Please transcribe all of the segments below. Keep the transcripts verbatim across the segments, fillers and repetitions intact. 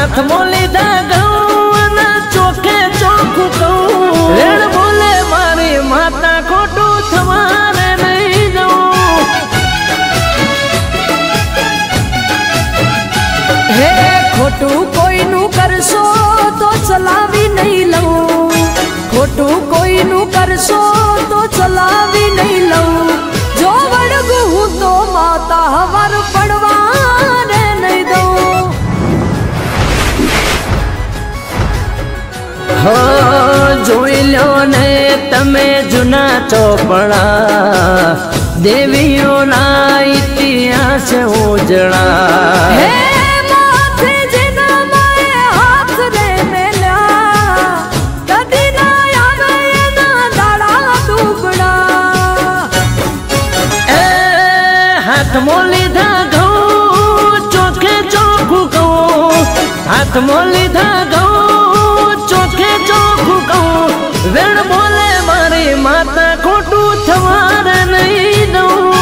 हाथ मोली दा गऊ ना चोखे चोखू कहूं रेण बोले मारी माता खोटू थमारे नहीं जाऊं हे खोटू कोई नु करसो तो चलावी नहीं लऊं खोटू कोई नु करसो तो चलावी नहीं लऊं जो वड़गू हूं तो माता हवर पड़वाने नहीं दऊं हो जोई लो ने तमे जुना चौपड़ा देवियों ना इतिहास उजड़ा माथे जिना माए हाथ रे मेला कदी ना आवे ना दाड़ा दुबड़ा ए हाथ मोली धा गऊ चोखे चोखू कहूं हाथ मोली धा गऊ चोखे चोखू कहूं वेण बोले मारी माता खोटू थवार नहीं दऊं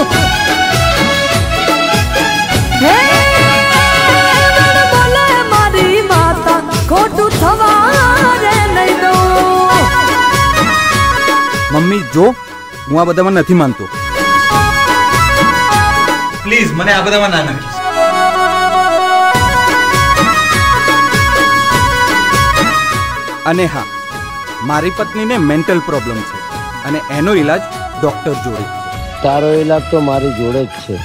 हे वेण बोले मारी माता खोटू थवारे नहीं दऊं मम्मी जो हूँ आ बधामां नथी मानतो प्लीज मने आ बधामां ना नाखीश अने हाँ मारी पत्नी ने मेंटल प्रॉब्लम छे अने एनो इलाज डॉक्टर जोड़े तारो इलाज तो मारी जोड़े ज छे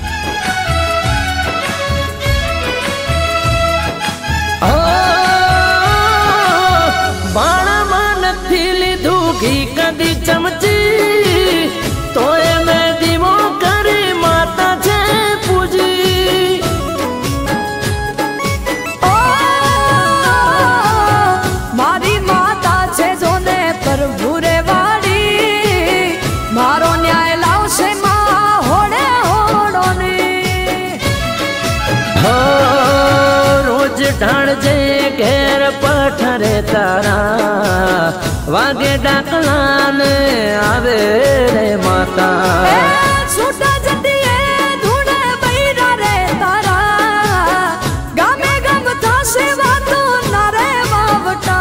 बाणा मान थी लीधू घी कदी चमची तो मैं दीवो करी माता छे पूजी ओ मारी माता छे जोने पर भूरे वाड़ी मारो न्याय लावशे मां होड़े होड़ोनी हो रोज ढाल जे घेर पठरे तारा वागे डाकला ने आवे रे माता छूटा जतिए धूणे बैरा रे तारा गामे गम था सेवा तो नारे मावटा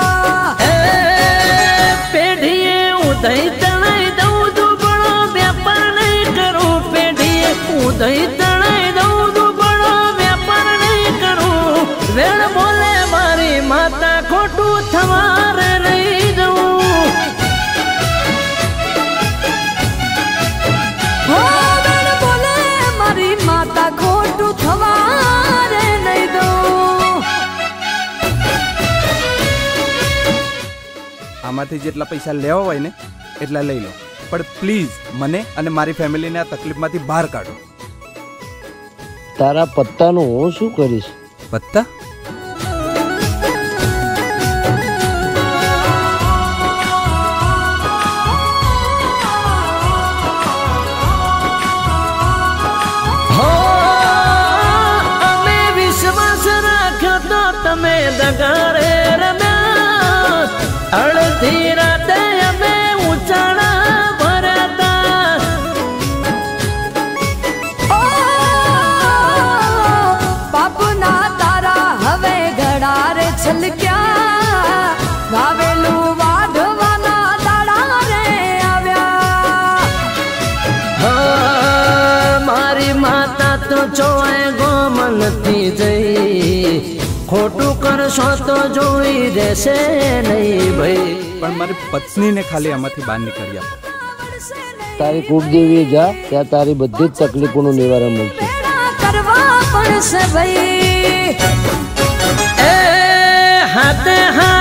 ए पेढ़िए उदय तणाई दऊ दू बड़ो व्यापार नहीं करूं पेढ़िए उदय तणाई दऊ दू बड़ो व्यापार नहीं करूं वेण बोले मारी माता खोटू थवार नहीं दऊं हो वेण बोले मारी माता खोटू थवारे नहीं दऊं आमांथी जेटला पैसा लेवा होय ने एटला लई लो पण प्लीज मने अने मारी फैमिली ने आ तकलीफमांथी बहार काढो तारा पत्तानु हूँ शुं करीश पत्ता हो अमे विश्वास राख्यो तो तमे दगारे रम्या अड़धी राते अमे उचाड़ा भरता ओ बापू ना तारा हवे घड़ारे छलक्या वावेलू वाढवाना दाड़ा रे आव्या हो मारी माता तो जोए गोमन थी जई खोटू करशो तो जोई देशे नहीं भाई पण मारी पत्नी ने खाली आमांथी बहार निकाळी आपो तारी कुलदेवी जा त्या तारी बधी तकलीफों निवारण मळशे करवा पड़से भाई ए हाथे हाथ